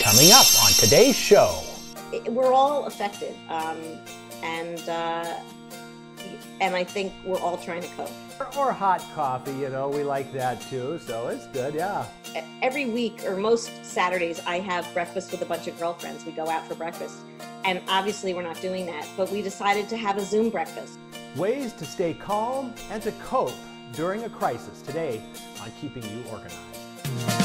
Coming up on today's show. We're all affected, and I think we're all trying to cope. Or hot coffee, you know, we like that too, so it's good, yeah. Every week, or most Saturdays, I have breakfast with a bunch of girlfriends. We go out for breakfast. And obviously we're not doing that, but we decided to have a Zoom breakfast. Ways to stay calm and to cope during a crisis today on Keeping You Organized.